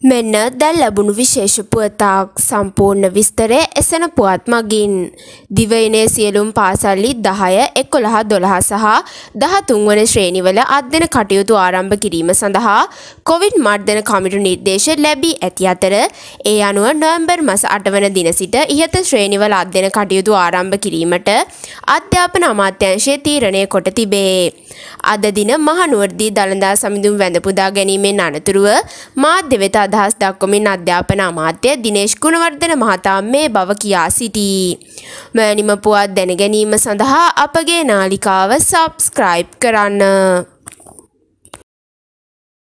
මෙන්න දැන් ලැබුණු විශේෂ පුවතක් සම්පූර්ණ විස්තරය එසෙන පුවත් මගින් දිවයිනේ සියලුම පාසල්ලි 10, 11, 12 සහ 13 වන ශ්‍රේණිවල අධ්‍යයන කටයුතු ආරම්භ කිරීම සඳහා කොවිඩ් මර්ධන කමිටු නිර්දේශ ලැබී ඇති අතර ඒ අනුව නොවැම්බර් මාස 8 වන දින සිට ඉහත ශ්‍රේණිවල අධ්‍යයන කටයුතු ආරම්භ කිරීමට අධ්‍යාපන අමාත්‍යාංශය තීරණය කොට තිබේ. අද දින මහනුවරදී දළදා සමිඳුන් වැඳ පුදා ගැනීමෙන් අනතුරුව මාධ්‍ය වෙත අදහස් දක්වමින් අධ්‍යාපන අමාත්‍ය දිනේෂ් ගුණවර්ධන මහතා මේ බව කියා සිටී. මෙවැනිම පුවත් දැන ගැනීම සඳහා අපගේ නාලිකාව සබ්ස්ක්‍රයිබ් කරන්න.